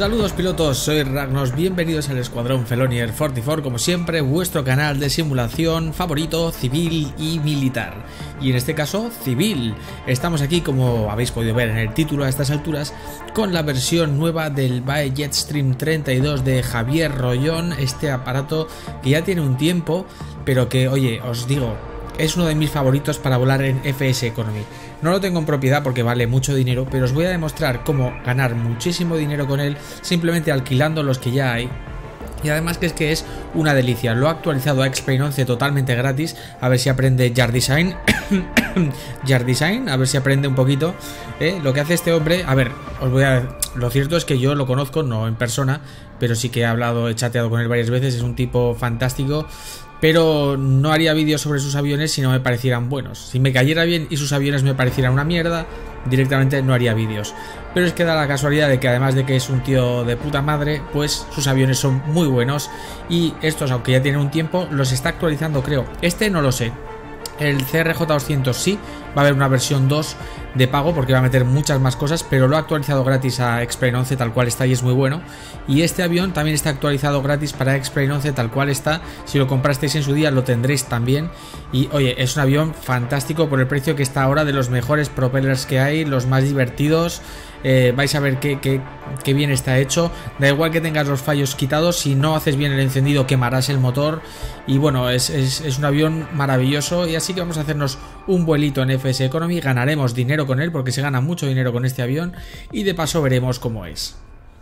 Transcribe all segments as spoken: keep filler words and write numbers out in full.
Saludos pilotos, soy Ragnos, bienvenidos al Escuadrón Felonier cuarenta y cuatro, como siempre, vuestro canal de simulación favorito, civil y militar. Y en este caso, civil. Estamos aquí, como habéis podido ver en el título a estas alturas, con la versión nueva del B A E Jetstream treinta y dos de Javier Rollón, este aparato que ya tiene un tiempo, pero que, oye, os digo, es uno de mis favoritos para volar en F S Economy. No lo tengo en propiedad porque vale mucho dinero, pero os voy a demostrar cómo ganar muchísimo dinero con él simplemente alquilando los que ya hay. Y además que es que es una delicia. Lo he actualizado a X-Plane once totalmente gratis. A ver si aprende Yard Design. Yard Design, a ver si aprende un poquito. ¿eh? Lo que hace este hombre, a ver, os voy a... Lo cierto es que yo lo conozco, no en persona, pero sí que he hablado, he chateado con él varias veces. Es un tipo fantástico. Pero no haría vídeos sobre sus aviones si no me parecieran buenos. Si me cayera bien y sus aviones me parecieran una mierda, directamente no haría vídeos. Pero es que da la casualidad de que además de que es un tío de puta madre, pues sus aviones son muy buenos. Y estos, aunque ya tienen un tiempo, los está actualizando, creo. Este no lo sé. El C R J doscientos sí, va a haber una versión dos de pago porque va a meter muchas más cosas, pero lo ha actualizado gratis a X-Plane once tal cual está y es muy bueno. Y este avión también está actualizado gratis para X-Plane once tal cual está. Si lo comprasteis en su día lo tendréis también. Y oye, es un avión fantástico por el precio que está ahora, de los mejores propellers que hay, los más divertidos. Eh, vais a ver qué, qué, qué bien está hecho. Da igual que tengas los fallos quitados, si no haces bien el encendido quemarás el motor. Y bueno, es, es, es un avión maravilloso. Y así que vamos a hacernos un vuelito en F S Economy. Ganaremos dinero con él porque se gana mucho dinero con este avión. Y de paso veremos cómo es.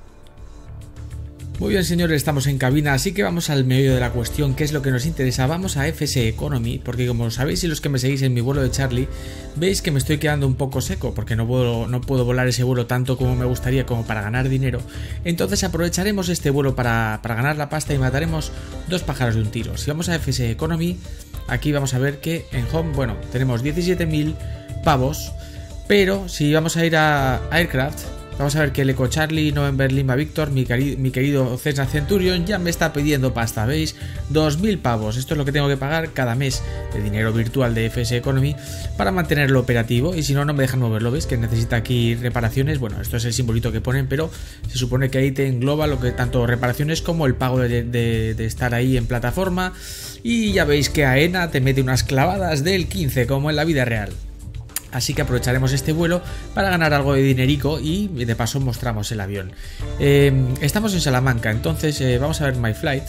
Muy bien, señores, estamos en cabina, así que vamos al meollo de la cuestión, que es lo que nos interesa. Vamos a F S Economy, porque como sabéis y los que me seguís en mi vuelo de Charlie, veis que me estoy quedando un poco seco, porque no puedo, no puedo volar ese vuelo tanto como me gustaría, como para ganar dinero. Entonces aprovecharemos este vuelo para, para ganar la pasta y mataremos dos pájaros de un tiro. Si vamos a F S Economy, aquí vamos a ver que en Home, bueno, tenemos diecisiete mil pavos, pero si vamos a ir a Aircraft, vamos a ver que el Eco Charlie November Lima Victor, mi, cari mi querido Cessna Centurion, ya me está pidiendo pasta, ¿veis? dos mil pavos, esto es lo que tengo que pagar cada mes de dinero virtual de F S Economy para mantenerlo operativo, y si no, no me dejan moverlo, ¿veis? Que necesita aquí reparaciones, bueno, esto es el simbolito que ponen, pero se supone que ahí te engloba lo que tanto reparaciones como el pago de, de, de estar ahí en plataforma, y ya veis que AENA te mete unas clavadas del quince, como en la vida real. Así que aprovecharemos este vuelo para ganar algo de dinerico y de paso mostramos el avión. Eh, estamos en Salamanca, entonces eh, vamos a ver My Flight.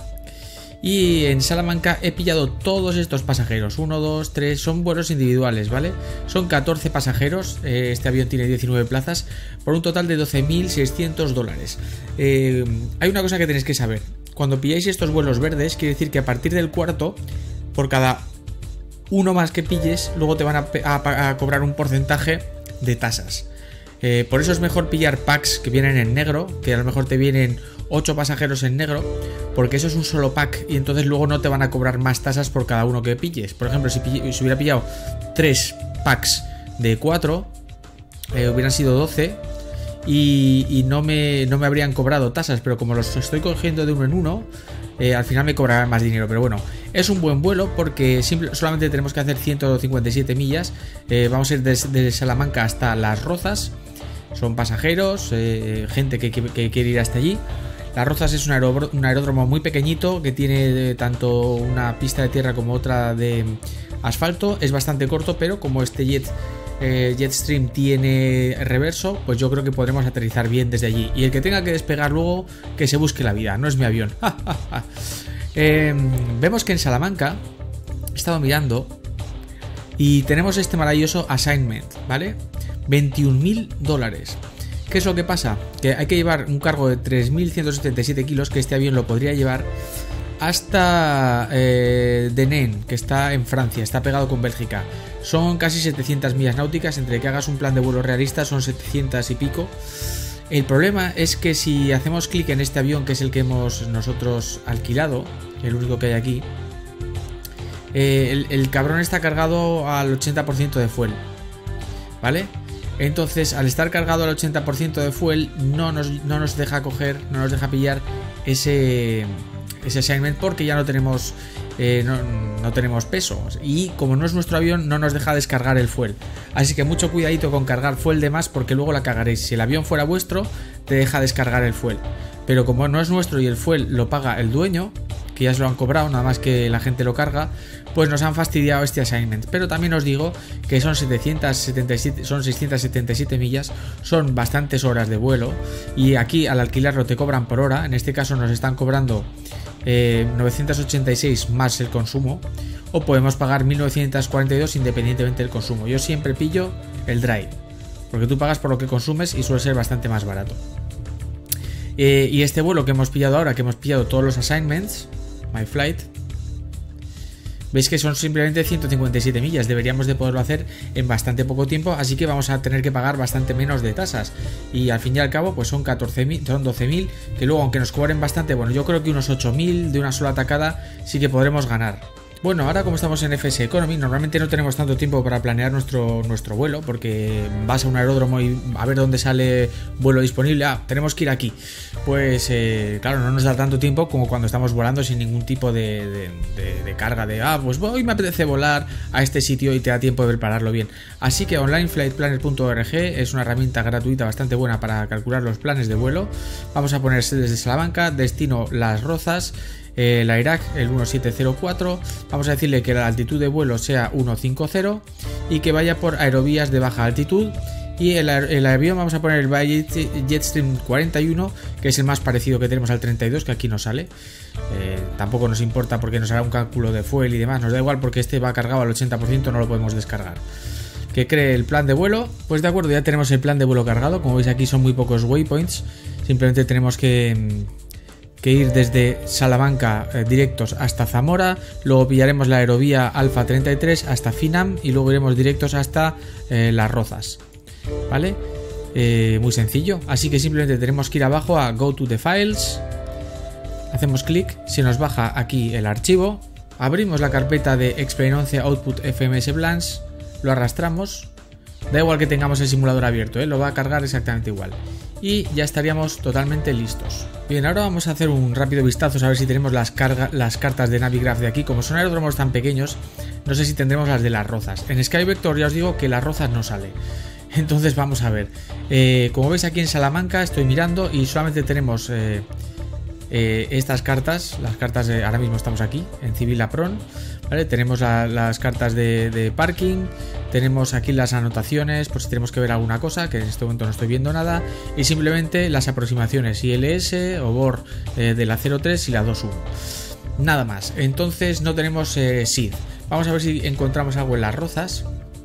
Y en Salamanca he pillado todos estos pasajeros, uno, dos, tres, son vuelos individuales, ¿vale? Son catorce pasajeros, eh, este avión tiene diecinueve plazas, por un total de doce mil seiscientos dólares. Eh, hay una cosa que tenéis que saber, cuando pilláis estos vuelos verdes, quiere decir que a partir del cuarto, por cada uno más que pilles, luego te van a, a, a cobrar un porcentaje de tasas. Eh, por eso es mejor pillar packs que vienen en negro, que a lo mejor te vienen ocho pasajeros en negro, porque eso es un solo pack y entonces luego no te van a cobrar más tasas por cada uno que pilles. Por ejemplo, si, si hubiera pillado tres packs de cuatro, eh, hubieran sido doce y, y no, me, no me habrían cobrado tasas, pero como los estoy cogiendo de uno en uno, Eh, al final me cobrarán más dinero. Pero bueno, es un buen vuelo porque simple, solamente tenemos que hacer ciento cincuenta y siete millas. eh, Vamos a ir desde, desde Salamanca hasta Las Rozas. Son pasajeros, eh, gente que, que, que quiere ir hasta allí. Las Rozas es un, aeró, un aeródromo muy pequeñito que tiene tanto una pista de tierra como otra de asfalto. Es bastante corto, pero como este jet eh, Jetstream tiene reverso, pues yo creo que podremos aterrizar bien desde allí. Y el que tenga que despegar luego, que se busque la vida, no es mi avión. eh, vemos que en Salamanca he estado mirando y tenemos este maravilloso assignment, ¿vale? veintiún mil dólares. ¿Qué es lo que pasa? Que hay que llevar un cargo de tres mil ciento setenta y siete kilos, que este avión lo podría llevar hasta eh, Denain, que está en Francia, está pegado con Bélgica. Son casi setecientas millas náuticas, entre que hagas un plan de vuelo realista son setecientas y pico. El problema es que si hacemos clic en este avión, que es el que hemos nosotros alquilado, el único que hay aquí, eh, el, el cabrón está cargado al ochenta por ciento de fuel, ¿vale? Entonces, al estar cargado al ochenta por ciento de fuel, no nos, no nos deja coger, no nos deja pillar ese, ese assignment, porque ya no tenemos eh, no, no tenemos peso. Y como no es nuestro avión, no nos deja descargar el fuel. Así que mucho cuidadito con cargar fuel de más, porque luego la cagaréis. Si el avión fuera vuestro, te deja descargar el fuel. Pero como no es nuestro y el fuel lo paga el dueño, que ya se lo han cobrado, nada más que la gente lo carga, pues nos han fastidiado este assignment. Pero también os digo que son setecientas setenta y siete, son seiscientas setenta y siete millas, son bastantes horas de vuelo, y aquí al alquilarlo te cobran por hora. En este caso nos están cobrando eh, novecientos ochenta y seis más el consumo, o podemos pagar mil novecientos cuarenta y dos independientemente del consumo. Yo siempre pillo el drive, porque tú pagas por lo que consumes y suele ser bastante más barato. Eh, y este vuelo que hemos pillado ahora, que hemos pillado todos los assignments, My Flight, veis que son simplemente ciento cincuenta y siete millas. Deberíamos de poderlo hacer en bastante poco tiempo, así que vamos a tener que pagar bastante menos de tasas. Y al fin y al cabo pues son catorce mil, son doce mil, que luego aunque nos cobren bastante, bueno, yo creo que unos ocho mil de una sola atacada sí que podremos ganar. Bueno, ahora como estamos en F S Economy, normalmente no tenemos tanto tiempo para planear nuestro, nuestro vuelo, porque vas a un aeródromo y a ver dónde sale vuelo disponible. Ah, tenemos que ir aquí. Pues eh, claro, no nos da tanto tiempo como cuando estamos volando sin ningún tipo de, de, de, de carga de, ah, pues hoy me apetece volar a este sitio y te da tiempo de prepararlo bien. Así que online flight planner punto org es una herramienta gratuita bastante buena para calcular los planes de vuelo. Vamos a poner desde Salamanca, destino Las Rozas, Eh, la Irak el uno siete cero cuatro, vamos a decirle que la altitud de vuelo sea ciento cincuenta y que vaya por aerovías de baja altitud, y el, el avión vamos a poner el Jetstream cuarenta y uno, que es el más parecido que tenemos al treinta y dos, que aquí nos sale. Eh, tampoco nos importa porque nos hará un cálculo de fuel y demás, nos da igual porque este va cargado al ochenta por ciento, no lo podemos descargar. Que cree el plan de vuelo, pues de acuerdo, ya tenemos el plan de vuelo cargado. Como veis aquí son muy pocos waypoints, simplemente tenemos que que ir desde Salamanca eh, directos hasta Zamora, luego pillaremos la aerovía Alfa treinta y tres hasta Finam y luego iremos directos hasta eh, Las Rozas, ¿vale? Eh, muy sencillo, así que simplemente tenemos que ir abajo a Go to the Files, hacemos clic, se nos baja aquí el archivo, abrimos la carpeta de Explain once Output F M S Plans, lo arrastramos, da igual que tengamos el simulador abierto, ¿eh? Lo va a cargar exactamente igual. Y ya estaríamos totalmente listos. Bien, ahora vamos a hacer un rápido vistazo a ver si tenemos las, carga, las cartas de Navigraph de aquí. Como son aeródromos tan pequeños, no sé si tendremos las de Las Rozas. En Skyvector ya os digo que Las Rozas no sale. Entonces vamos a ver. Eh, como veis aquí en Salamanca estoy mirando y solamente tenemos eh, eh, estas cartas. Las cartas de, ahora mismo estamos aquí en Civil Apron, ¿vale? Tenemos la, las cartas de, de parking. Tenemos aquí las anotaciones por si tenemos que ver alguna cosa, que en este momento no estoy viendo nada, y simplemente las aproximaciones I L S o B O R eh, de la cero tres y la dos uno. Nada más. Entonces no tenemos eh, S I D. Vamos a ver si encontramos algo en Las Rozas.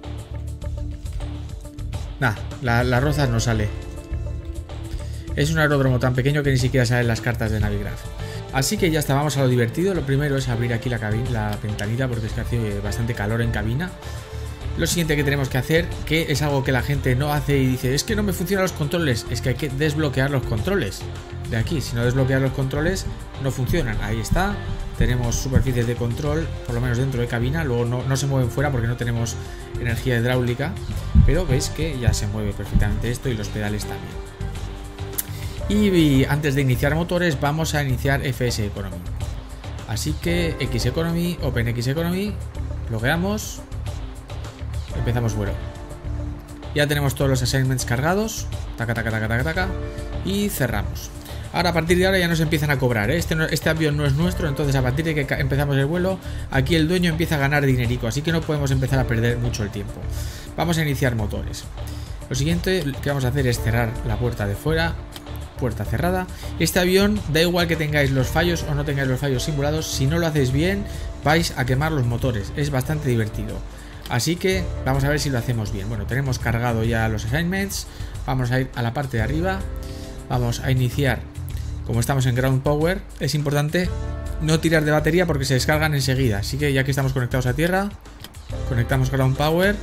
Nada, la, Las Rozas no sale. Es un aeródromo tan pequeño que ni siquiera salen las cartas de Navigraph. Así que ya está, vamos a lo divertido. Lo primero es abrir aquí la, la ventanita porque es que hace bastante calor en cabina. Lo siguiente que tenemos que hacer, que es algo que la gente no hace y dice, es que no me funcionan los controles, es que hay que desbloquear los controles de aquí. Si no desbloqueas los controles no funcionan. Ahí está, tenemos superficies de control, por lo menos dentro de cabina. Luego no, no se mueven fuera porque no tenemos energía hidráulica, pero veis que ya se mueve perfectamente esto y los pedales también. Y, y antes de iniciar motores vamos a iniciar F S Economy. Así que X Economy, Open X Economy, logueamos. Empezamos vuelo. Ya tenemos todos los assignments cargados. Taca, taca, taca, taca, taca. Y cerramos. Ahora a partir de ahora ya nos empiezan a cobrar, ¿eh? Este, no, este avión no es nuestro. Entonces a partir de que empezamos el vuelo, aquí el dueño empieza a ganar dinerico. Así que no podemos empezar a perder mucho el tiempo. Vamos a iniciar motores. Lo siguiente que vamos a hacer es cerrar la puerta de fuera. Puerta cerrada. Este avión, da igual que tengáis los fallos o no tengáis los fallos simulados, si no lo hacéis bien vais a quemar los motores. Es bastante divertido. Así que vamos a ver si lo hacemos bien. Bueno, tenemos cargado ya los assignments. Vamos a ir a la parte de arriba. Vamos a iniciar. Como estamos en ground power, es importante no tirar de batería porque se descargan enseguida. Así que ya que estamos conectados a tierra, conectamos ground power.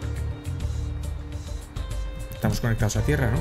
Estamos conectados a tierra, ¿no?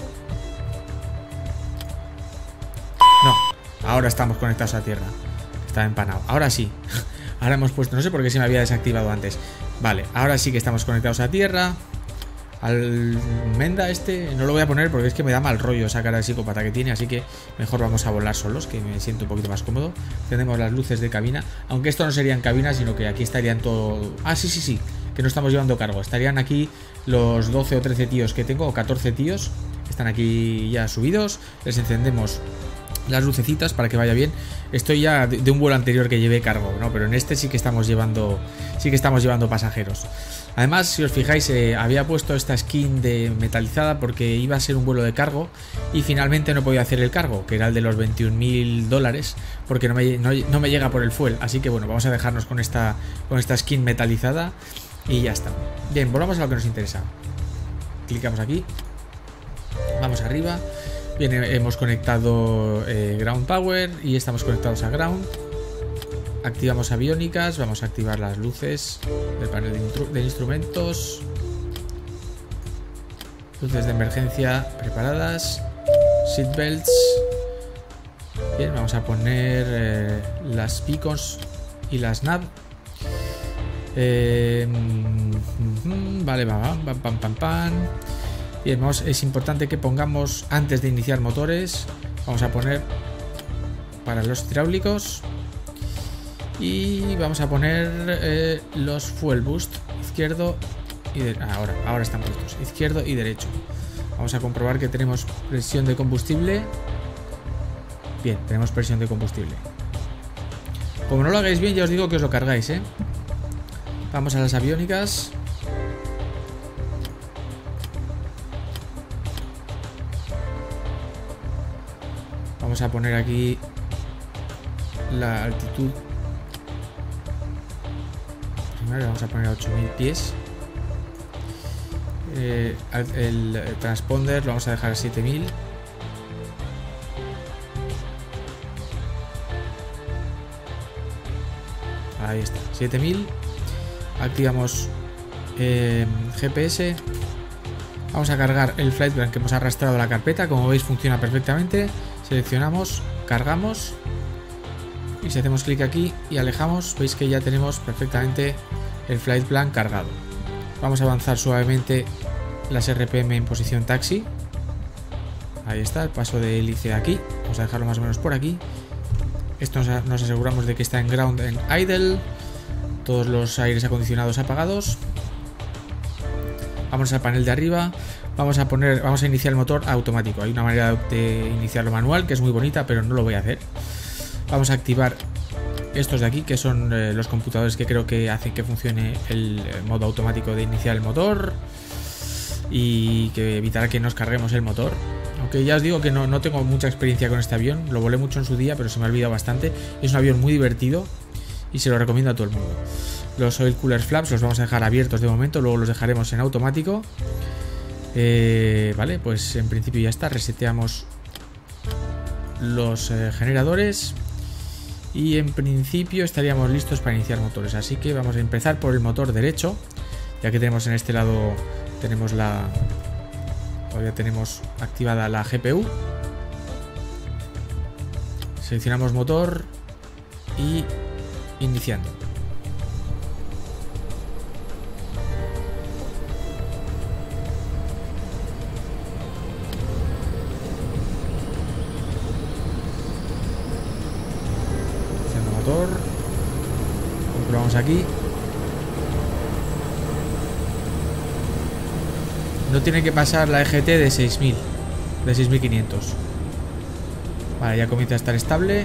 No, ahora estamos conectados a tierra. Estaba empanado. Ahora sí. Ahora hemos puesto, no sé por qué se me había desactivado antes. Vale, ahora sí que estamos conectados a tierra. almenda este no lo voy a poner porque es que me da mal rollo esa cara de psicópata que tiene, así que mejor vamos a volar solos, que me siento un poquito más cómodo. Tenemos las luces de cabina, aunque esto no serían cabinas, sino que aquí estarían todo... Ah, sí, sí, sí, que no estamos llevando cargo. Estarían aquí los doce o trece tíos que tengo, o catorce tíos, que están aquí ya subidos. Les encendemos las lucecitas para que vaya bien. Estoy ya de, de un vuelo anterior que llevé cargo, ¿no? Pero en este sí que estamos llevando, sí que estamos llevando pasajeros. Además, si os fijáis, eh, había puesto esta skin de metalizada porque iba a ser un vuelo de cargo y finalmente no podía hacer el cargo, que era el de los veintiún mil dólares, porque no me, no, no me llega por el fuel. Así que bueno, vamos a dejarnos con esta, con esta skin metalizada y ya está. Bien, volvamos a lo que nos interesa. Clicamos aquí, vamos arriba. Bien, hemos conectado eh, Ground Power y estamos conectados a Ground. Activamos aviónicas, vamos a activar las luces del panel de, de instrumentos. Luces de emergencia preparadas. Seatbelts. Bien, vamos a poner eh, las beacons y las nav. Eh, mm, vale, pam, pam, pam, pam, pam. Bien, vamos, es importante que pongamos antes de iniciar motores. Vamos a poner para los hidráulicos. Y vamos a poner eh, los fuel boost izquierdo y de, ah, ahora, ahora están puestos izquierdo y derecho. Vamos a comprobar que tenemos presión de combustible. Bien, tenemos presión de combustible. Como no lo hagáis bien, ya os digo que os lo cargáis, ¿eh? Vamos a las aviónicas. Vamos a poner aquí la altitud. Vamos a poner a ocho mil pies. Eh, el, el transponder lo vamos a dejar a siete mil. Ahí está, siete mil. Activamos eh, G P S. Vamos a cargar el flight plan que hemos arrastrado a la carpeta. Como veis, funciona perfectamente. Seleccionamos, cargamos. Y si hacemos clic aquí y alejamos, veis que ya tenemos perfectamente el flight plan cargado. Vamos a avanzar suavemente las R P M en posición taxi. Ahí está, el paso de hélice aquí. Vamos a dejarlo más o menos por aquí. Esto nos, nos aseguramos de que está en ground en idle. Todos los aires acondicionados apagados. Vamos al panel de arriba. Vamos a poner, vamos a iniciar el motor automático. Hay una manera de iniciarlo manual que es muy bonita, pero no lo voy a hacer. Vamos a activar estos de aquí, que son eh, los computadores que creo que hacen que funcione el, el modo automático de iniciar el motor y que evitará que nos carguemos el motor. Aunque ya os digo que no, no tengo mucha experiencia con este avión, lo volé mucho en su día, pero se me ha olvidado bastante. Es un avión muy divertido y se lo recomiendo a todo el mundo. Los oil cooler flaps los vamos a dejar abiertos de momento, luego los dejaremos en automático. Eh, vale, pues en principio ya está. Reseteamos los eh, generadores. Y en principio estaríamos listos para iniciar motores. Así que vamos a empezar por el motor derecho. Ya que tenemos en este lado, tenemos la... Todavía tenemos activada la G P U. Seleccionamos motor y iniciando. Comprobamos aquí. No tiene que pasar la E G T de seis mil, de seis mil quinientos. Vale, ya comienza a estar estable.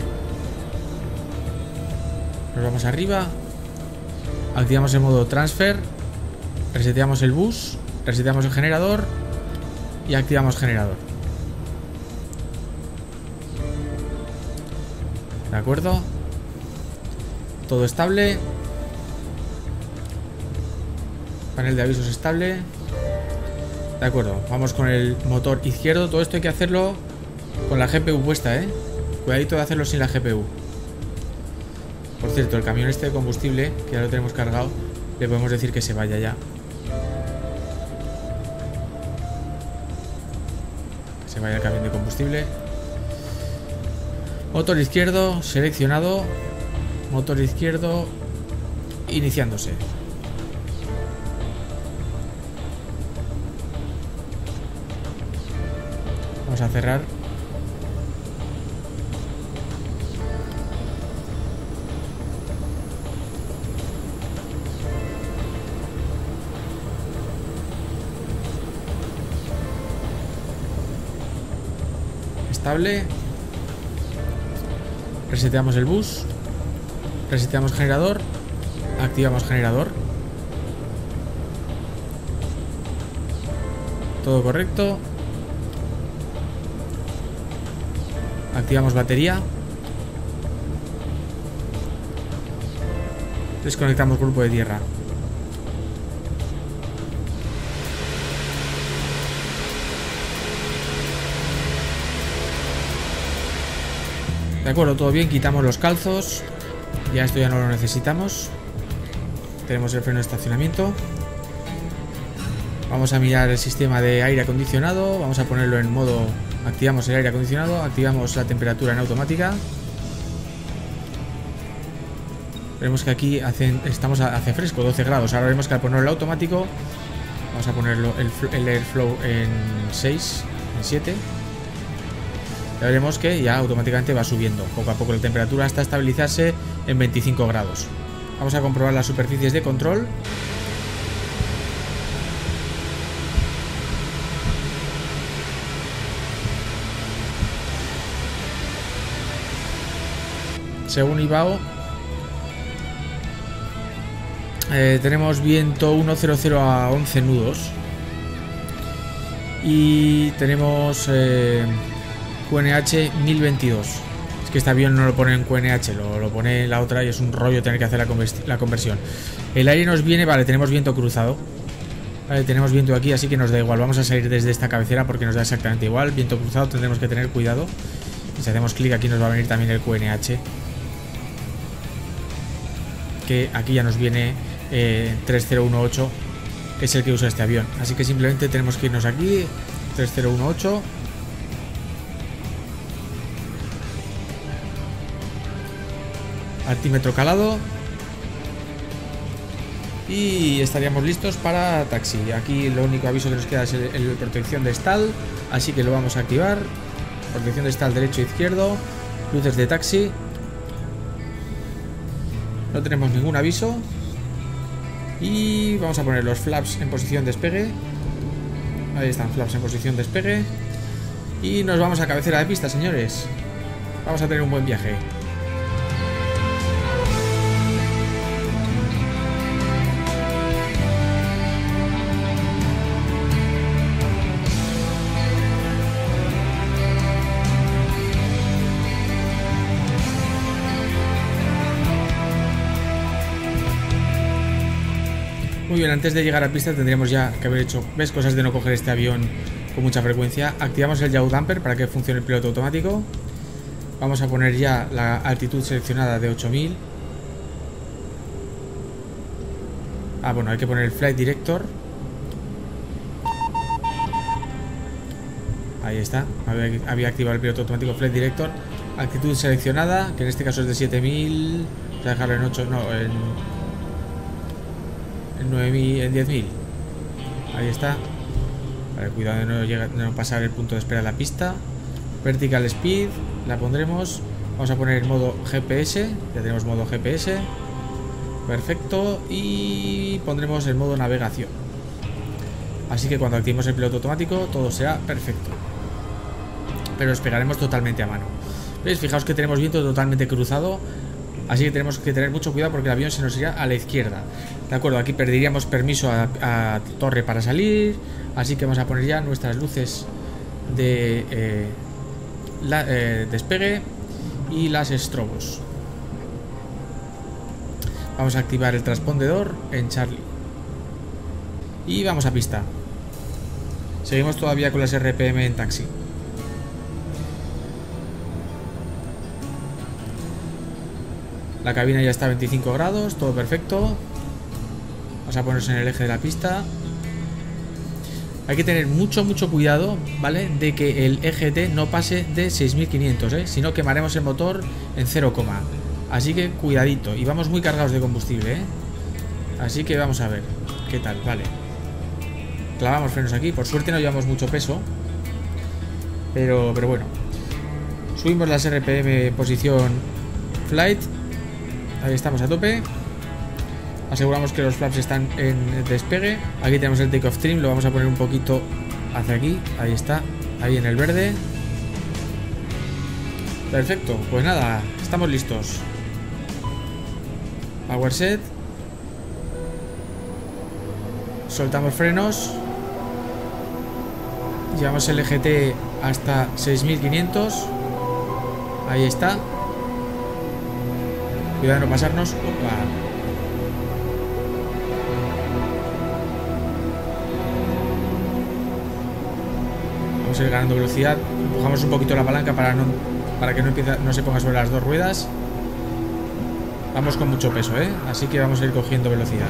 Nos vamos arriba. Activamos el modo transfer. Reseteamos el bus. Reseteamos el generador. Y activamos generador. De acuerdo. Todo estable. Panel de avisos estable. De acuerdo, vamos con el motor izquierdo. Todo esto hay que hacerlo con la G P U puesta, ¿eh? Cuidadito de hacerlo sin la G P U. Por cierto, el camión este de combustible, que ya lo tenemos cargado, le podemos decir que se vaya ya. Que se vaya el camión de combustible. Motor izquierdo, seleccionado. Motor izquierdo, iniciándose. Vamos a cerrar. Estable. Reseteamos el bus. Reseteamos generador. Activamos generador. Todo correcto. Activamos batería. Desconectamos grupo de tierra. De acuerdo, todo bien. Quitamos los calzos. Ya esto ya no lo necesitamos. Tenemos el freno de estacionamiento. Vamos a mirar el sistema de aire acondicionado. Vamos a ponerlo en modo... Activamos el aire acondicionado. Activamos la temperatura en automática. Vemos que aquí hacen, estamos a, hace fresco, doce grados. Ahora vemos que al ponerlo en automático, vamos a ponerlo el, el airflow en seis, en siete. Ya veremos que ya automáticamente va subiendo poco a poco la temperatura hasta estabilizarse en veinticinco grados. Vamos a comprobar las superficies de control. Según I B A O, eh, tenemos viento ciento a once nudos. Y tenemos eh, Q N H mil veintidós. Es que este avión no lo pone en Q N H, lo, lo pone en la otra y es un rollo tener que hacer la, la conversión. El aire nos viene, vale, tenemos viento cruzado. Vale, tenemos viento aquí, así que nos da igual. Vamos a salir desde esta cabecera porque nos da exactamente igual. Viento cruzado, tendremos que tener cuidado. Y si hacemos clic aquí nos va a venir también el Q N H. Que aquí ya nos viene eh, tres cero uno ocho, que es el que usa este avión. Así que simplemente tenemos que irnos aquí, tres cero uno ocho. Altímetro calado. Y estaríamos listos para taxi. Aquí lo único aviso que nos queda es el, el protección de stall, así que lo vamos a activar. Protección de stall derecho e izquierdo. Luces de taxi. No tenemos ningún aviso. Y vamos a poner los flaps en posición despegue. Ahí están, flaps en posición despegue. Y nos vamos a cabecera de pista, señores. Vamos a tener un buen viaje. Muy bien, antes de llegar a pista tendríamos ya que haber hecho, ¿ves? Cosas de no coger este avión con mucha frecuencia. Activamos el yaw damper para que funcione el piloto automático. Vamos a poner ya la altitud seleccionada de ocho mil. Ah, bueno, hay que poner el flight director. Ahí está, había, había activado el piloto automático flight director. Altitud seleccionada, que en este caso es de siete mil. Voy a dejarlo en ocho, no, en... en nueve mil, en diez mil. Ahí está. Vale, cuidado de no, llega, de no pasar el punto de espera de la pista. Vertical speed, la pondremos. Vamos a poner el modo G P S. Ya tenemos modo G P S. Perfecto. Y pondremos el modo navegación. Así que cuando activemos el piloto automático todo será perfecto. Pero despegaremos totalmente a mano. ¿Veis? Fijaos que tenemos viento totalmente cruzado. Así que tenemos que tener mucho cuidado porque el avión se nos irá a la izquierda. De acuerdo, aquí perderíamos permiso a, a torre para salir. Así que vamos a poner ya nuestras luces de eh, la, eh, despegue y las estrobos. Vamos a activar el transpondedor en Charlie. Y vamos a pista. Seguimos todavía con las R P M en taxi. La cabina ya está a veinticinco grados, todo perfecto. Vamos a ponernos en el eje de la pista. Hay que tener mucho, mucho cuidado, ¿vale? De que el E G T no pase de seis mil quinientos, ¿eh? Si no quemaremos el motor en cero, así que cuidadito. Y vamos muy cargados de combustible, ¿eh? Así que vamos a ver qué tal, vale. Clavamos frenos aquí, por suerte no llevamos mucho peso. Pero, pero bueno. Subimos las R P M posición flight. Ahí estamos a tope. Aseguramos que los flaps están en despegue. Aquí tenemos el take off trim. Lo vamos a poner un poquito hacia aquí. Ahí está. Ahí en el verde. Perfecto. Pues nada. Estamos listos. Power set. Soltamos frenos. Llevamos el E G T hasta seis mil quinientos. Ahí está. Cuidado de no pasarnos. Opa. Vamos a ir ganando velocidad. Empujamos un poquito la palanca para, no, para que no, empiece, no se ponga sobre las dos ruedas. Vamos con mucho peso, ¿eh? Así que vamos a ir cogiendo velocidad.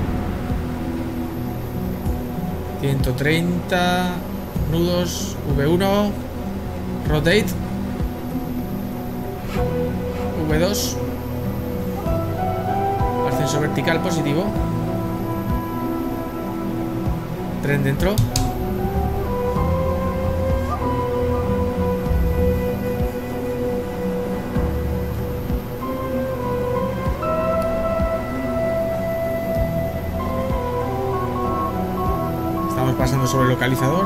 ciento treinta. Nudos. V uno. Rotate. V dos. Ascenso vertical positivo. Tren dentro. Estamos pasando sobre el localizador.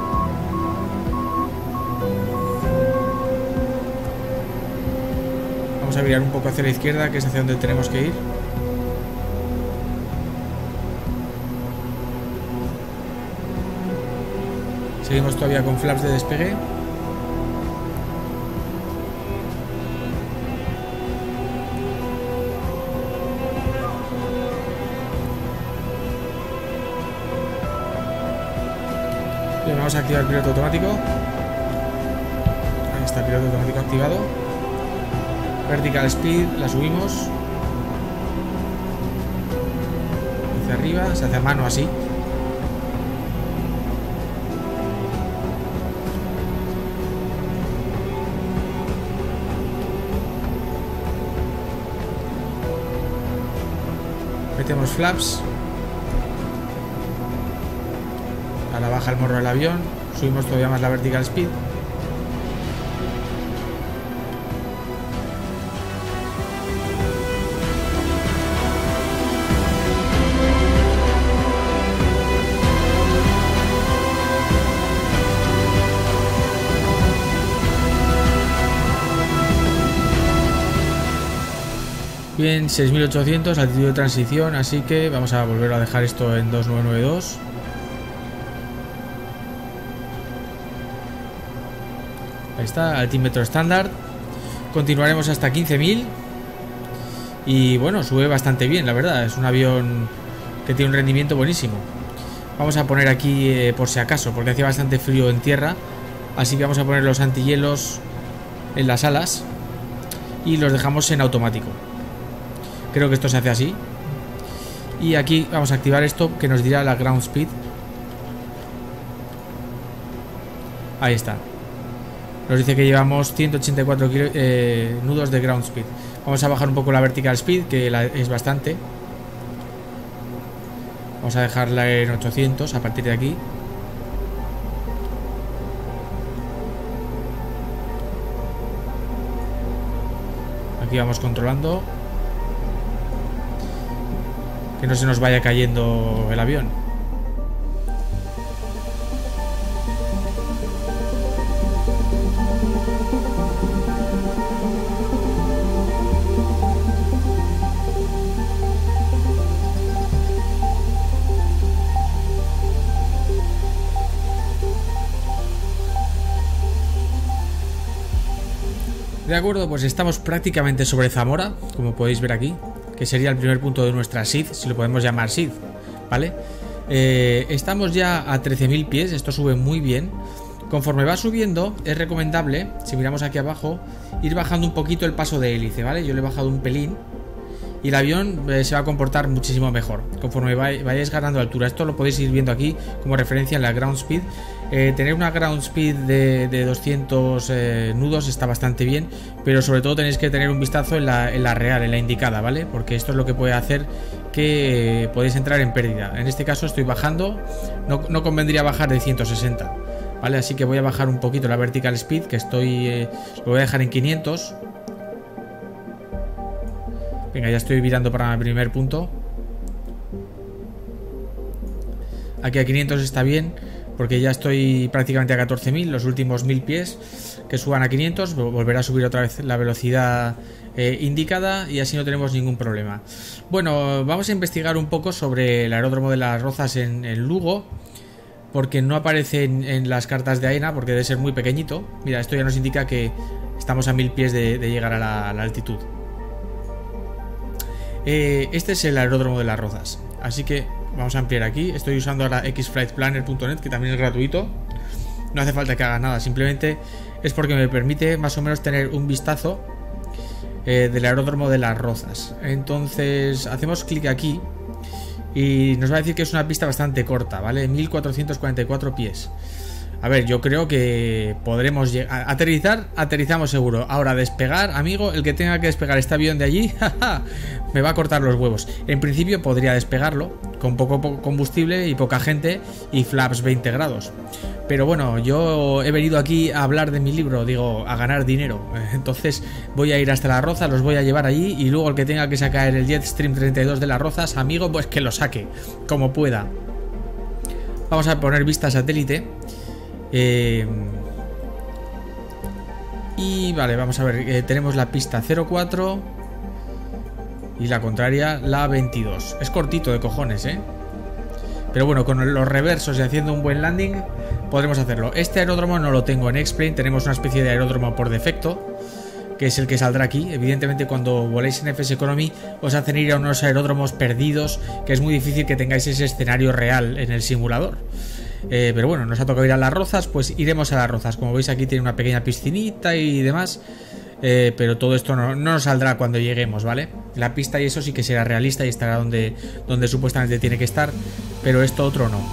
Vamos a virar un poco hacia la izquierda, que es hacia donde tenemos que ir. Seguimos todavía con flaps de despegue. Y vamos a activar el piloto automático. Ahí está el piloto automático activado. Vertical speed, la subimos. Hacia arriba, se hace a mano así. Metemos flaps. Ahora baja el morro del avión. Subimos todavía más la vertical speed. Bien, seis mil ochocientos, altitud de transición, así que vamos a volver a dejar esto en dos mil novecientos noventa y dos. Ahí está, altímetro estándar. Continuaremos hasta quince mil. Y bueno, sube bastante bien, la verdad. Es un avión que tiene un rendimiento buenísimo. Vamos a poner aquí, eh, por si acaso, porque hacía bastante frío en tierra. Así que vamos a poner los antihielos en las alas. Y los dejamos en automático. Creo que esto se hace así. Y aquí vamos a activar esto que nos dirá la ground speed. Ahí está. Nos dice que llevamos ciento ochenta y cuatro kilo, eh, nudos de ground speed. Vamos a bajar un poco la vertical speed, que la, es bastante. Vamos a dejarla en ochocientos a partir de aquí. Aquí vamos controlando que no se nos vaya cayendo el avión. De acuerdo, pues estamos prácticamente sobre Zamora, como podéis ver aquí, que sería el primer punto de nuestra S I D, si lo podemos llamar S I D, ¿vale? Eh, estamos ya a trece mil pies, esto sube muy bien. Conforme va subiendo, es recomendable, si miramos aquí abajo, ir bajando un poquito el paso de hélice, ¿vale? Yo le he bajado un pelín y el avión eh, se va a comportar muchísimo mejor conforme vayáis ganando altura. Esto lo podéis ir viendo aquí como referencia en la ground speed. Eh, tener una ground speed de, de doscientos eh, nudos está bastante bien, pero sobre todo tenéis que tener un vistazo en la, en la real, en la indicada, ¿vale? Porque esto es lo que puede hacer que eh, podéis entrar en pérdida. En este caso estoy bajando, no, no convendría bajar de ciento sesenta, ¿vale? Así que voy a bajar un poquito la vertical speed, que estoy... Eh, lo voy a dejar en quinientos. Venga, ya estoy virando para el primer punto. Aquí a quinientos está bien, porque ya estoy prácticamente a catorce mil, los últimos mil pies que suban a quinientos, volverá a subir otra vez la velocidad eh, indicada y así no tenemos ningún problema. Bueno, vamos a investigar un poco sobre el aeródromo de Las Rozas en, en Lugo, porque no aparece en, en las cartas de AENA, porque debe ser muy pequeñito. Mira, esto ya nos indica que estamos a mil pies de, de llegar a la, a la altitud. Eh, este es el aeródromo de Las Rozas, así que vamos a ampliar aquí. Estoy usando ahora x flight planner punto net, que también es gratuito. No hace falta que haga nada, simplemente es porque me permite más o menos tener un vistazo eh, del aeródromo de Las Rozas. Entonces hacemos clic aquí y nos va a decir que es una pista bastante corta, ¿vale? mil cuatrocientos cuarenta y cuatro pies. A ver, yo creo que podremos llegar. Aterrizar, aterrizamos seguro. Ahora despegar, amigo, el que tenga que despegar este avión de allí, jaja, me va a cortar los huevos. En principio podría despegarlo con poco, poco combustible y poca gente y flaps veinte grados. Pero bueno, yo he venido aquí a hablar de mi libro, digo, a ganar dinero. Entonces voy a ir hasta Las Rozas, los voy a llevar allí y luego el que tenga que sacar el Jetstream treinta y dos de Las Rozas, amigo, pues que lo saque, como pueda. Vamos a poner vista satélite. Eh, y vale, vamos a ver, eh, tenemos la pista cero cuatro y la contraria la veintidós. Es cortito de cojones, eh. Pero bueno, con los reversos y haciendo un buen landing podremos hacerlo. Este aeródromo no lo tengo en X-Plane, tenemos una especie de aeródromo por defecto, que es el que saldrá aquí. Evidentemente cuando voléis en F S Economy os hacen ir a unos aeródromos perdidos, que es muy difícil que tengáis ese escenario real en el simulador. Eh, pero bueno, nos ha tocado ir a Las Rozas, pues iremos a Las Rozas. Como veis aquí tiene una pequeña piscinita y demás, eh, pero todo esto no, no nos saldrá cuando lleguemos, ¿vale? La pista y eso sí que será realista y estará donde, donde supuestamente tiene que estar, pero esto otro no.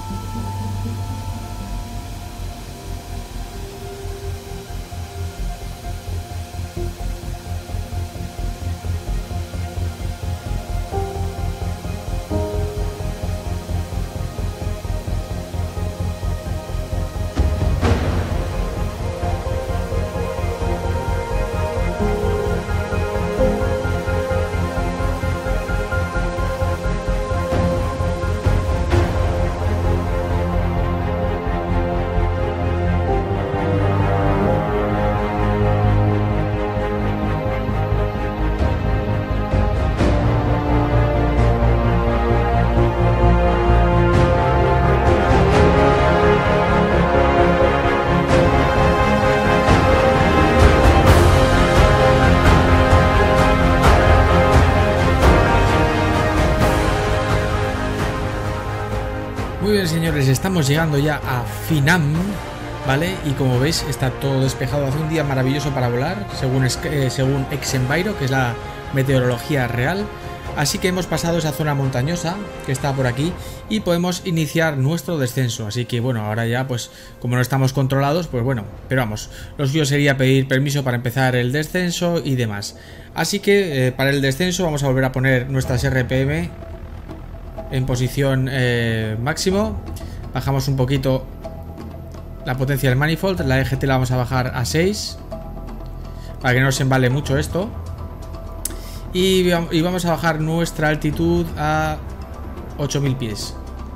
Muy bien, señores, estamos llegando ya a Finam, ¿vale? Y como veis está todo despejado, hace un día maravilloso para volar, según, eh, según Exenviro, que es la meteorología real. Así que hemos pasado esa zona montañosa que está por aquí y podemos iniciar nuestro descenso. Así que bueno, ahora ya pues como no estamos controlados, pues bueno, pero vamos, lo suyo sería pedir permiso para empezar el descenso y demás. Así que eh, para el descenso vamos a volver a poner nuestras R P M en posición eh, máximo. Bajamos un poquito la potencia del manifold, la E G T la vamos a bajar a seis para que no se embale mucho esto. Y, y vamos a bajar nuestra altitud a ocho mil pies.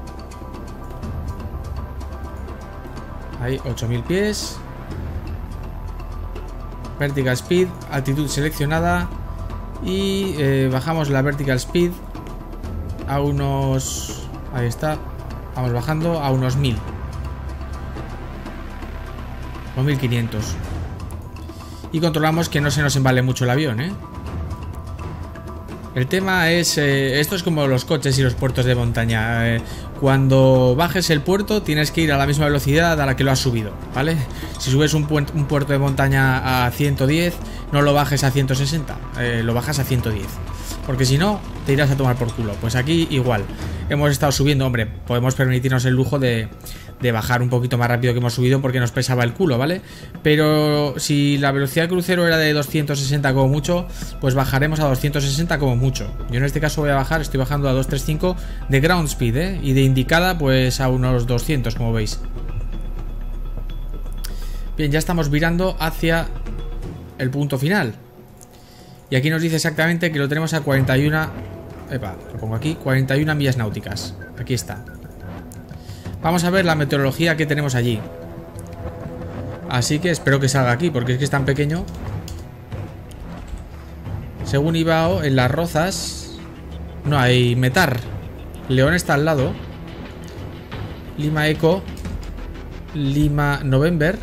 Ahí, ocho mil pies. Vertical speed, altitud seleccionada. Y eh, bajamos la vertical speed a unos... Ahí está. Vamos bajando a unos mil. O mil quinientos. Y controlamos que no se nos embale mucho el avión, ¿eh? El tema es, eh, esto es como los coches y los puertos de montaña. Eh, cuando bajes el puerto tienes que ir a la misma velocidad a la que lo has subido, ¿vale? Si subes un, pu un puerto de montaña a ciento diez, no lo bajes a ciento sesenta, eh, lo bajas a ciento diez. Porque si no, te irás a tomar por culo. Pues aquí igual. Hemos estado subiendo, hombre, podemos permitirnos el lujo de, de bajar un poquito más rápido que hemos subido porque nos pesaba el culo, ¿vale? Pero si la velocidad de crucero era de doscientos sesenta como mucho, pues bajaremos a doscientos sesenta como mucho. Yo en este caso voy a bajar, estoy bajando a doscientos treinta y cinco de ground speed, ¿eh? Y de indicada pues a unos doscientos, como veis. Bien, ya estamos virando hacia el punto final. Y aquí nos dice exactamente que lo tenemos a cuarenta y uno... Epa, lo pongo aquí, cuarenta y una millas náuticas. Aquí está. Vamos a ver la meteorología que tenemos allí. Así que espero que salga aquí, porque es que es tan pequeño. Según Ibao, en Las Rozas no hay Metar. León está al lado. Lima Eco, Lima November.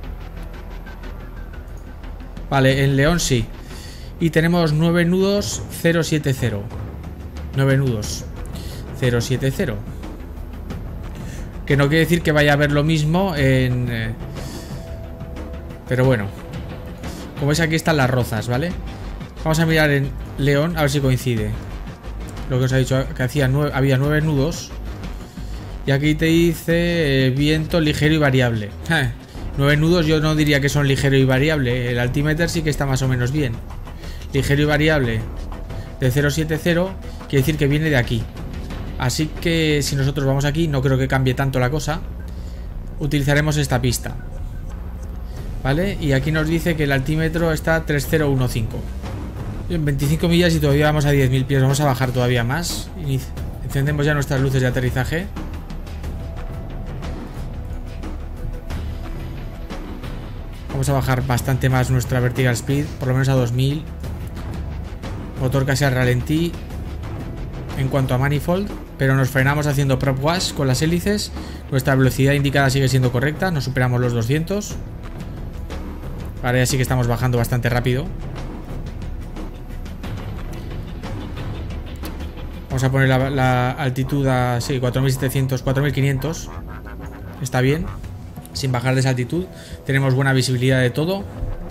Vale, en León sí. Y tenemos nueve nudos cero siete cero. nueve nudos cero siete cero. Que no quiere decir que vaya a haber lo mismo en... Eh, pero bueno. Como veis, aquí están Las Rozas, ¿vale? Vamos a mirar en León a ver si coincide. Lo que os he dicho, que hacía nueve, había nueve nudos. Y aquí te dice eh, viento ligero y variable. Eh, nueve nudos yo no diría que son ligero y variable. El altímeter sí que está más o menos bien. Ligero y variable de cero siete cero quiere decir que viene de aquí. Así que si nosotros vamos aquí, no creo que cambie tanto la cosa. Utilizaremos esta pista, ¿vale? Y aquí nos dice que el altímetro está a tres cero uno cinco. Bien, veinticinco millas y todavía vamos a diez mil pies. Vamos a bajar todavía más. Encendemos ya nuestras luces de aterrizaje. Vamos a bajar bastante más nuestra vertical speed, por lo menos a dos mil. Motor casi al ralentí en cuanto a manifold, pero nos frenamos haciendo prop wash con las hélices. Nuestra velocidad indicada sigue siendo correcta, no superamos los doscientos. Ahora ya sí que estamos bajando bastante rápido. Vamos a poner la, la altitud a sí, cuatro mil setecientos, cuatro mil quinientos. Está bien, sin bajar de esa altitud. Tenemos buena visibilidad de todo.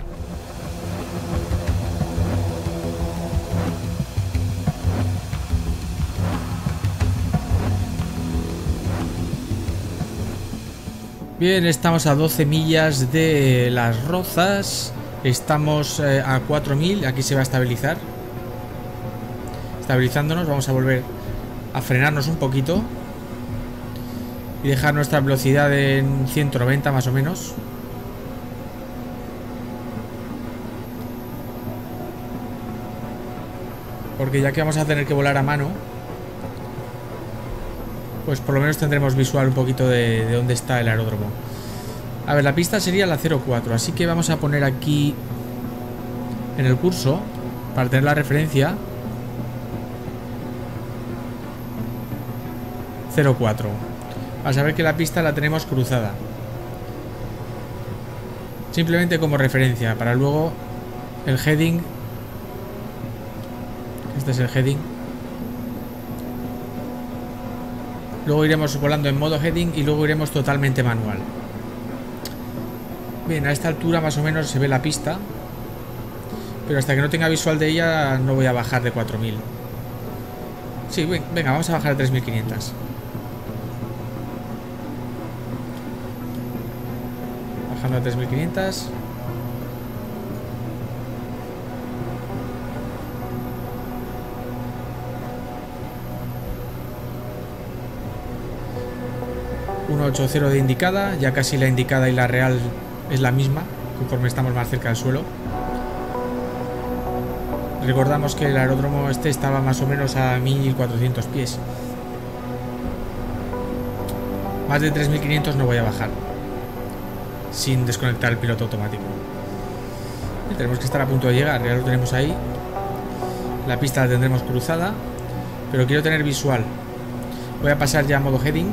Bien, estamos a doce millas de Las Rozas. Estamos eh, a cuatro mil. Aquí se va a estabilizar. Estabilizándonos. Vamos a volver a frenarnos un poquito. Y dejar nuestra velocidad en ciento noventa más o menos. Porque ya que vamos a tener que volar a mano, pues por lo menos tendremos visual un poquito de, de dónde está el aeródromo. A ver, la pista sería la cero cuatro, así que vamos a poner aquí en el curso, para tener la referencia, cero cuatro. Para saber que la pista la tenemos cruzada. Simplemente como referencia, para luego el heading. Este es el heading. Luego iremos volando en modo heading y luego iremos totalmente manual. Bien, a esta altura más o menos se ve la pista. Pero hasta que no tenga visual de ella no voy a bajar de cuatro mil. Sí, venga, vamos a bajar a tres mil quinientos. Bajando a tres mil quinientos. ciento ochenta de indicada, ya casi la indicada y la real es la misma, conforme estamos más cerca del suelo. Recordamos que el aeródromo este estaba más o menos a mil cuatrocientos pies. Más de tres mil quinientos no voy a bajar sin desconectar el piloto automático. Y tenemos que estar a punto de llegar, ya lo tenemos ahí. La pista la tendremos cruzada, pero quiero tener visual. Voy a pasar ya a modo heading.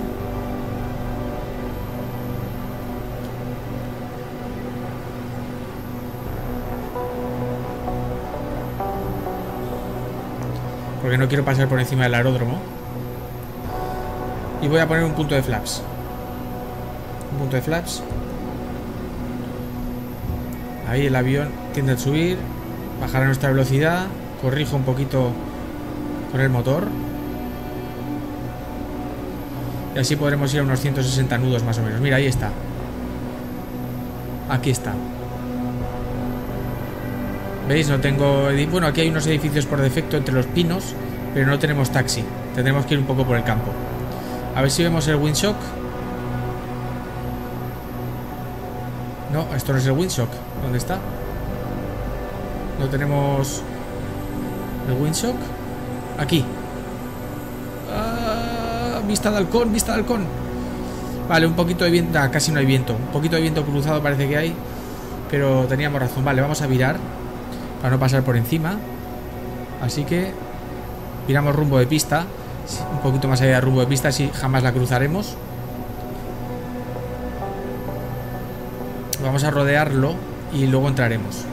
Porque no quiero pasar por encima del aeródromo. Y voy a poner un punto de flaps. Un punto de flaps. Ahí el avión tiende a subir. Bajará nuestra velocidad. Corrijo un poquito con el motor. Y así podremos ir a unos ciento sesenta nudos más o menos. Mira, ahí está. Aquí está. ¿Veis? No tengo... Bueno, aquí hay unos edificios por defecto entre los pinos, pero no tenemos taxi. Tendremos que ir un poco por el campo. A ver si vemos el windshock. No, esto no es el Windshock. ¿Dónde está? No tenemos el Windshock. Aquí. Ah, vista de halcón, vista de halcón. Vale, un poquito de viento. Ah, casi no hay viento. Un poquito de viento cruzado parece que hay. Pero teníamos razón. Vale, vamos a virar para no pasar por encima. Así que viramos rumbo de pista. Un poquito más allá de rumbo de pista, si jamás la cruzaremos. Vamos a rodearlo y luego entraremos.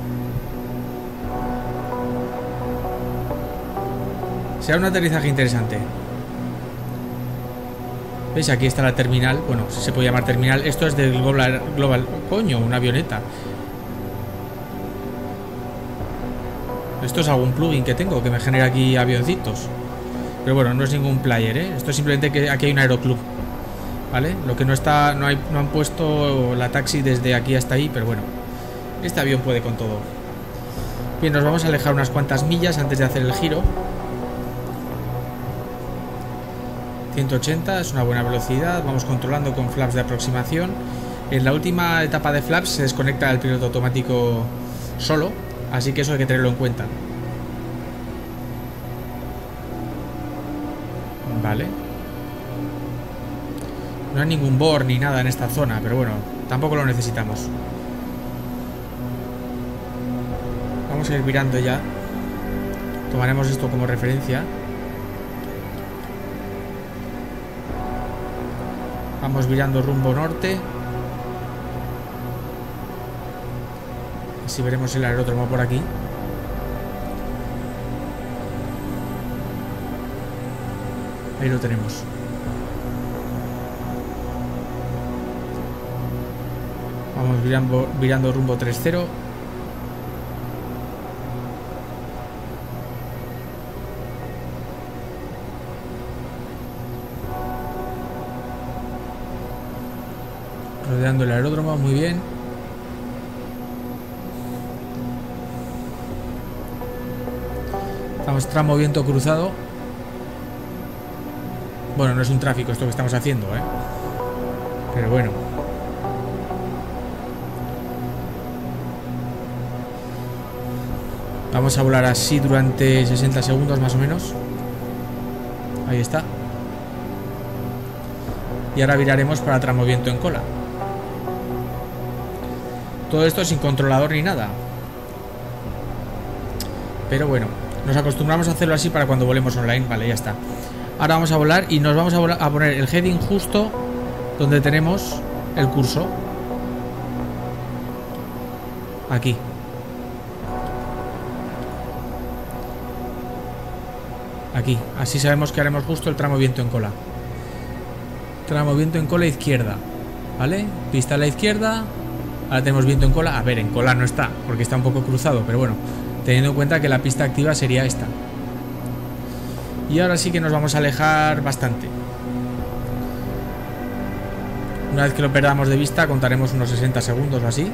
Será un aterrizaje interesante. ¿Veis? Aquí está la terminal. Bueno, si se puede llamar terminal. Esto es del Global... Global coño, una avioneta. Esto es algún plugin que tengo que me genera aquí avioncitos. Pero bueno, no es ningún player, ¿eh? Esto es simplemente que aquí hay un aeroclub. ¿Vale? Lo que no está, no, hay, no han puesto la taxi desde aquí hasta ahí, pero bueno, este avión puede con todo. Bien, nos vamos a alejar unas cuantas millas antes de hacer el giro. ciento ochenta es una buena velocidad, vamos controlando con flaps de aproximación. En la última etapa de flaps se desconecta el piloto automático solo, así que eso hay que tenerlo en cuenta. Vale. No hay ningún bore ni nada en esta zona, pero bueno, tampoco lo necesitamos. Vamos a ir virando ya. Tomaremos esto como referencia. Vamos virando rumbo norte. Así veremos el aeródromo por aquí. Ahí lo tenemos. Vamos virando, virando rumbo tres cero. Rodeando el aeródromo, muy bien. Estamos tramo viento cruzado. Bueno, no es un tráfico esto que estamos haciendo, ¿eh? Pero bueno. Vamos a volar así durante sesenta segundos más o menos. Ahí está. Y ahora viraremos para tramo viento en cola. Todo esto sin controlador ni nada. Pero bueno, nos acostumbramos a hacerlo así para cuando volemos online. Vale, ya está. Ahora vamos a volar y nos vamos a, volar, a poner el heading justo donde tenemos el curso. Aquí. Aquí. Así sabemos que haremos justo el tramo viento en cola. Tramo viento en cola izquierda. ¿Vale? Pista a la izquierda. Ahora tenemos viento en cola. A ver, en cola no está, porque está un poco cruzado, pero bueno, teniendo en cuenta que la pista activa sería esta. Y ahora sí que nos vamos a alejar bastante. Una vez que lo perdamos de vista, contaremos unos sesenta segundos o así.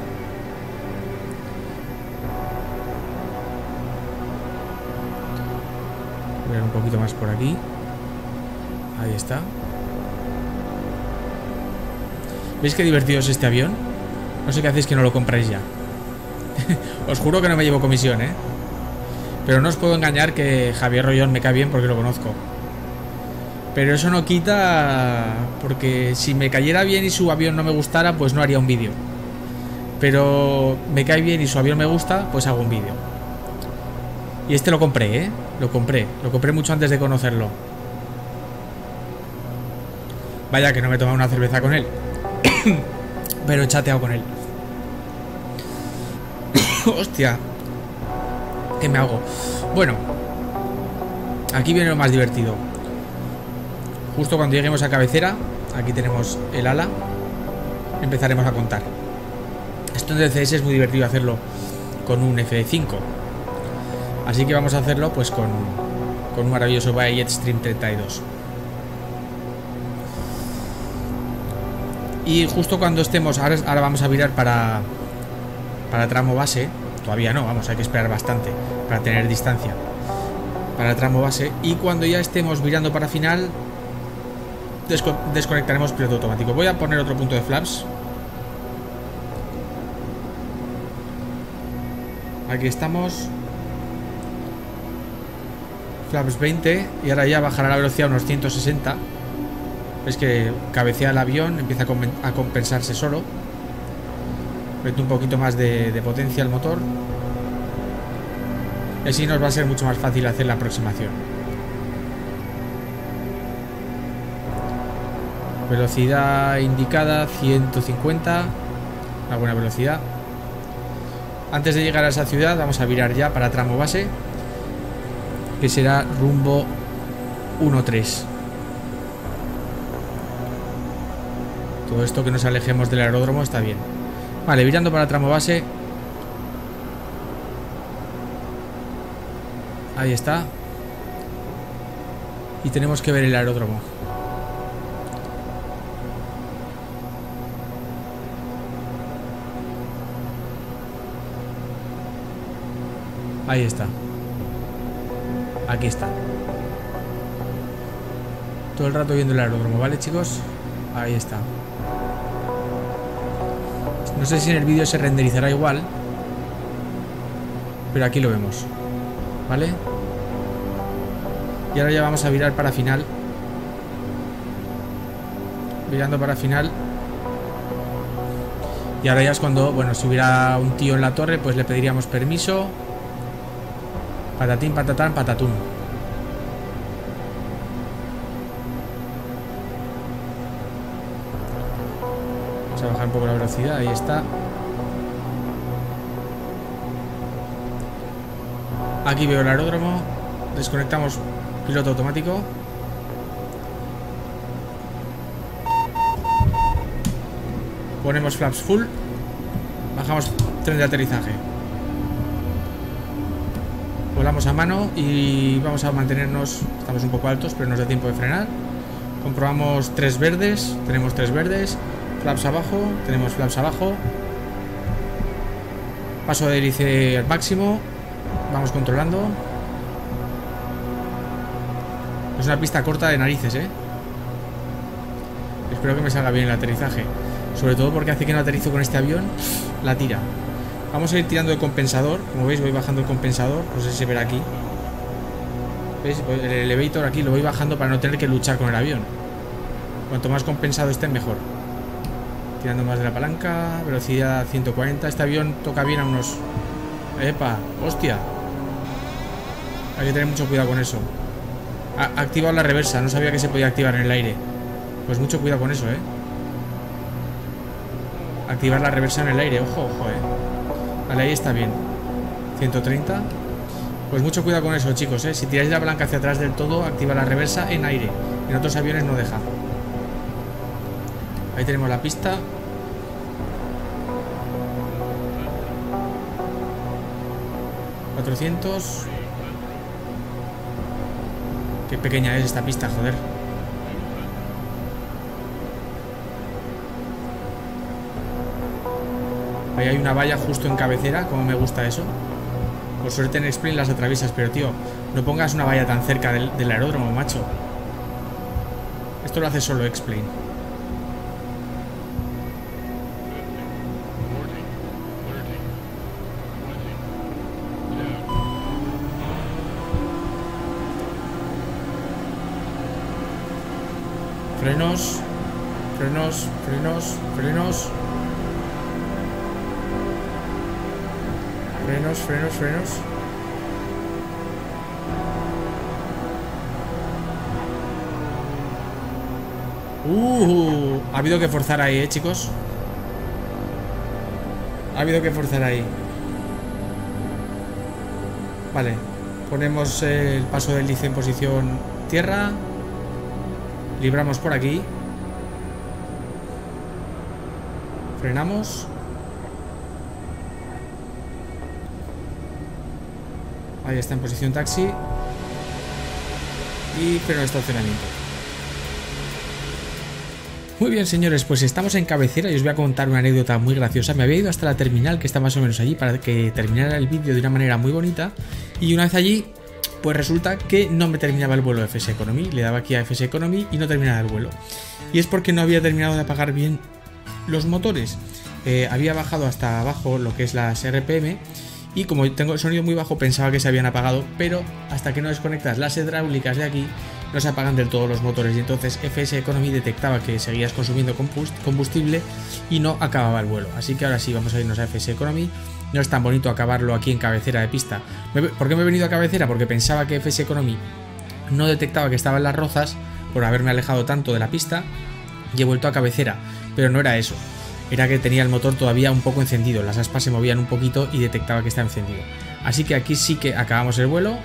Voy a ver un poquito más por aquí. Ahí está. ¿Veis qué divertido es este avión? No sé qué hacéis que no lo compráis ya. Os juro que no me llevo comisión, ¿eh? Pero no os puedo engañar que Javier Rollón me cae bien porque lo conozco. Pero eso no quita... Porque si me cayera bien y su avión no me gustara, pues no haría un vídeo. Pero me cae bien y su avión me gusta, pues hago un vídeo. Y este lo compré, ¿eh? Lo compré. Lo compré mucho antes de conocerlo. Vaya que no me he tomado una cerveza con él. Pero he chateado con él. Hostia. ¿Qué me hago? Bueno. Aquí viene lo más divertido. Justo cuando lleguemos a cabecera, aquí tenemos el ala, empezaremos a contar. Esto en D C S es muy divertido hacerlo con un F cinco. Así que vamos a hacerlo pues con, con un maravilloso Jetstream treinta y dos. Y justo cuando estemos, ahora, ahora vamos a virar para, para tramo base. Todavía no, vamos, hay que esperar bastante para tener distancia para tramo base. Y cuando ya estemos virando para final, desco desconectaremos piloto automático. Voy a poner otro punto de flaps Aquí estamos. Flaps veinte. Y ahora ya bajará la velocidad a unos ciento sesenta. Es que cabecea el avión, empieza a compensarse solo. Mete un poquito más de, de potencia al motor. Y así nos va a ser mucho más fácil hacer la aproximación. Velocidad indicada ciento cincuenta. Una buena velocidad. Antes de llegar a esa ciudad vamos a virar ya para tramo base, que será rumbo uno tres. Todo esto que nos alejemos del aeródromo está bien. Vale, virando para tramo base. Ahí está. Y tenemos que ver el aeródromo. Ahí está. Aquí está. Todo el rato viendo el aeródromo, ¿vale, chicos? Ahí está. No sé si en el vídeo se renderizará igual, pero aquí lo vemos, ¿vale? Y ahora ya vamos a virar para final. Virando para final. Y ahora ya es cuando, bueno, si hubiera un tío en la torre, pues le pediríamos permiso. Patatín, patatán, patatún. Vamos a bajar un poco la velocidad, ahí está. Aquí veo el aeródromo. Desconectamos piloto automático. Ponemos flaps full. Bajamos tren de aterrizaje. Volamos a mano y vamos a mantenernos. Estamos un poco altos, pero nos da tiempo de frenar. Comprobamos tres verdes. Tenemos tres verdes. Flaps abajo. Tenemos flaps abajo. Paso de hélice al máximo. Vamos controlando. Es una pista corta de narices, ¿eh? Espero que me salga bien el aterrizaje. Sobre todo porque hace que no aterrizo con este avión. La tira. Vamos a ir tirando de compensador. Como veis voy bajando el compensador. No sé si se verá aquí. ¿Veis? El elevator aquí lo voy bajando para no tener que luchar con el avión. Cuanto más compensado esté, mejor. Tirando más de la palanca. Velocidad ciento cuarenta. Este avión toca bien a unos... ¡Epa! ¡Hostia! Hay que tener mucho cuidado con eso. Ha activado la reversa. No sabía que se podía activar en el aire. Pues mucho cuidado con eso, ¿eh? Activar la reversa en el aire. Ojo, ojo, ¿eh? Vale, ahí está bien. ciento treinta. Pues mucho cuidado con eso, chicos, ¿eh? Si tiráis la palanca hacia atrás del todo, activa la reversa en aire. En otros aviones no deja. Ahí tenemos la pista. cuatrocientos. Qué pequeña es esta pista, joder. Ahí hay una valla justo en cabecera, como me gusta eso. Por suerte en X-Plane las atraviesas, pero tío, no pongas una valla tan cerca del, del aeródromo, macho. Esto lo hace solo X-Plane. Frenos, frenos, frenos, frenos. Frenos, frenos, frenos. Uh, ha habido que forzar ahí, eh, chicos. Ha habido que forzar ahí. Vale. Ponemos el paso del hélice en posición tierra. Libramos por aquí. Frenamos. Ahí está en posición taxi. Y freno de estacionamiento. Muy bien, señores, pues estamos en cabecera y os voy a contar una anécdota muy graciosa. Me había ido hasta la terminal, que está más o menos allí, para que terminara el vídeo de una manera muy bonita. Y una vez allí, pues resulta que no me terminaba el vuelo de F S Economy. Le daba aquí a F S Economy y no terminaba el vuelo. Y es porque no había terminado de apagar bien los motores. Eh, había bajado hasta abajo lo que es las R P M y como tengo el sonido muy bajo pensaba que se habían apagado, pero hasta que no desconectas las hidráulicas de aquí no se apagan del todo los motores, y entonces F S Economy detectaba que seguías consumiendo combustible y no acababa el vuelo. Así que ahora sí vamos a irnos a F S Economy. No es tan bonito acabarlo aquí en cabecera de pista. ¿Por qué me he venido a cabecera? Porque pensaba que F S Economy no detectaba que estaba en Las Rozas por haberme alejado tanto de la pista, y he vuelto a cabecera, pero no era eso. Era que tenía el motor todavía un poco encendido, las aspas se movían un poquito y detectaba que estaba encendido. Así que aquí sí que acabamos el vuelo.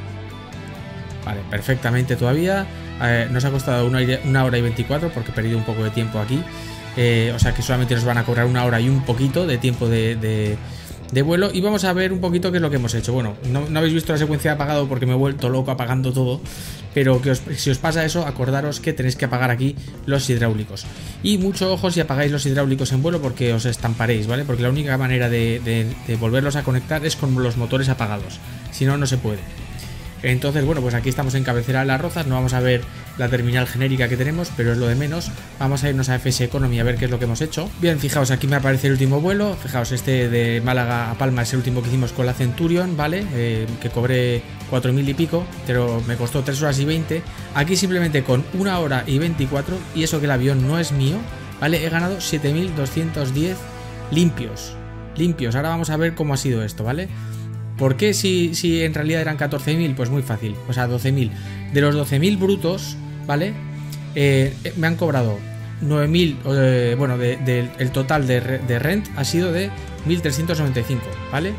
Vale, perfectamente todavía. Eh, nos ha costado una, una hora y veinticuatro porque he perdido un poco de tiempo aquí. Eh, o sea que solamente nos van a cobrar una hora y un poquito de tiempo de, de, de vuelo. Y vamos a ver un poquito qué es lo que hemos hecho. Bueno, no, no habéis visto la secuencia de apagado porque me he vuelto loco apagando todo. Pero que os, si os pasa eso, acordaros que tenéis que apagar aquí los hidráulicos. Y mucho ojo si apagáis los hidráulicos en vuelo porque os estamparéis, ¿vale? Porque la única manera de, de, de volverlos a conectar es con los motores apagados. Si no, no se puede. Entonces, bueno, pues aquí estamos en cabecera de Las Rozas. No vamos a ver la terminal genérica que tenemos, pero es lo de menos. Vamos a irnos a F S Economy a ver qué es lo que hemos hecho. Bien, fijaos, aquí me aparece el último vuelo. Fijaos, este de Málaga a Palma es el último que hicimos con la Centurion, ¿vale? Eh, que cobré cuatro mil y pico, pero me costó tres horas y veinte. Aquí simplemente con una hora y veinticuatro, y eso que el avión no es mío, ¿vale? He ganado siete mil doscientos diez limpios. Limpios. Ahora vamos a ver cómo ha sido esto, ¿vale? ¿Por qué si, si en realidad eran catorce mil? Pues muy fácil, o sea, doce mil. De los doce mil brutos, ¿vale? Eh, me han cobrado nueve mil, eh, bueno, de, de, el total de, de rent ha sido de mil trescientos noventa y cinco, ¿vale?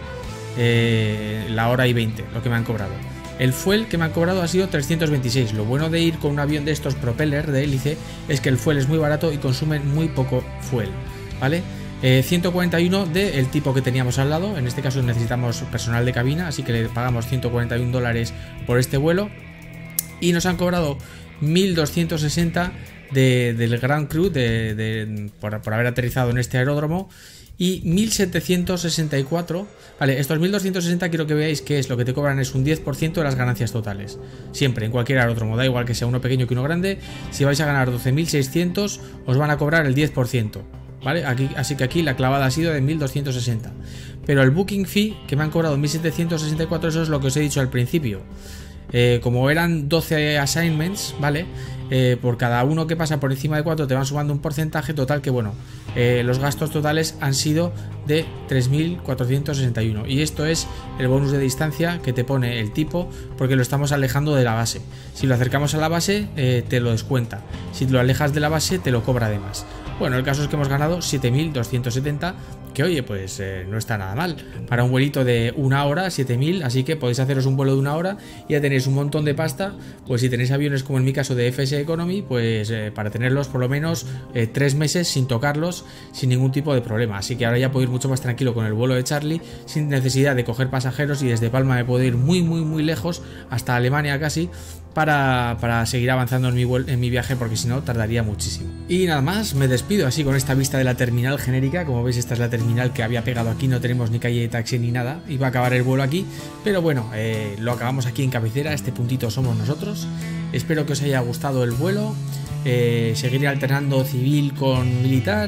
Eh, la hora y veinte, lo que me han cobrado. El fuel que me han cobrado ha sido trescientos veintiséis. Lo bueno de ir con un avión de estos propeller de hélice es que el fuel es muy barato y consumen muy poco fuel, ¿vale? Eh, ciento cuarenta y uno del tipo que teníamos al lado. En este caso necesitamos personal de cabina, así que le pagamos ciento cuarenta y uno dólares por este vuelo. Y nos han cobrado mil doscientos sesenta de, del Grand Crew de, de, por, por haber aterrizado en este aeródromo. Y mil setecientos sesenta y cuatro. Vale, estos mil doscientos sesenta quiero que veáis que es lo que te cobran, es un diez por ciento de las ganancias totales. Siempre, en cualquier aeródromo, da igual que sea uno pequeño que uno grande. Si vais a ganar doce mil seiscientos, os van a cobrar el diez por ciento. ¿Vale? Aquí, así que aquí la clavada ha sido de mil doscientos sesenta. Pero el booking fee que me han cobrado mil setecientos sesenta y cuatro, eso es lo que os he dicho al principio. Eh, como eran doce assignments, ¿vale? Eh, por cada uno que pasa por encima de cuatro te van sumando un porcentaje total que, bueno, eh, los gastos totales han sido de tres mil cuatrocientos sesenta y uno. Y esto es el bonus de distancia que te pone el tipo porque lo estamos alejando de la base. Si lo acercamos a la base, eh, te lo descuenta. Si lo alejas de la base, te lo cobra además. Bueno, el caso es que hemos ganado siete mil doscientos setenta, que oye, pues eh, no está nada mal. Para un vuelito de una hora, siete mil, así que podéis haceros un vuelo de una hora y ya tenéis un montón de pasta. Pues si tenéis aviones como en mi caso de F S Economy, pues eh, para tenerlos por lo menos eh, tres meses sin tocarlos, sin ningún tipo de problema. Así que ahora ya puedo ir mucho más tranquilo con el vuelo de Charlie, sin necesidad de coger pasajeros, y desde Palma me puedo ir muy muy muy lejos, hasta Alemania casi, para, para seguir avanzando en mi, en mi viaje, porque si no tardaría muchísimo. Y nada más, me despido así con esta vista de la terminal genérica. Como veis, esta es la terminal que había pegado aquí, no tenemos ni calle de taxi ni nada, iba a acabar el vuelo aquí, pero bueno, eh, lo acabamos aquí en cabecera, este puntito somos nosotros. Espero que os haya gustado el vuelo, eh, seguiré alternando civil con militar.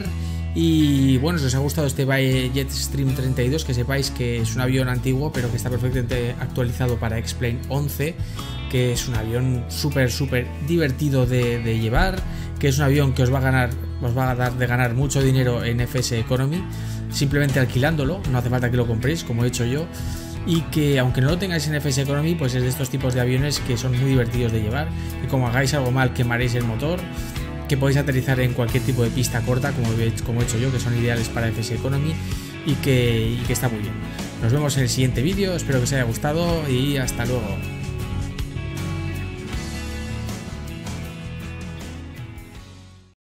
Y bueno, si os ha gustado este Jetstream treinta y dos, que sepáis que es un avión antiguo pero que está perfectamente actualizado para X-Plane once, que es un avión súper súper divertido de, de llevar, que es un avión que os va a ganar, os va a dar de ganar mucho dinero en F S Economy simplemente alquilándolo, no hace falta que lo compréis como he hecho yo, y que aunque no lo tengáis en F S Economy, pues es de estos tipos de aviones que son muy divertidos de llevar, y como hagáis algo mal quemaréis el motor, que podéis aterrizar en cualquier tipo de pista corta como he, como he hecho yo, que son ideales para F S Economy, y que, y que está muy bien. Nos vemos en el siguiente vídeo, espero que os haya gustado y hasta luego.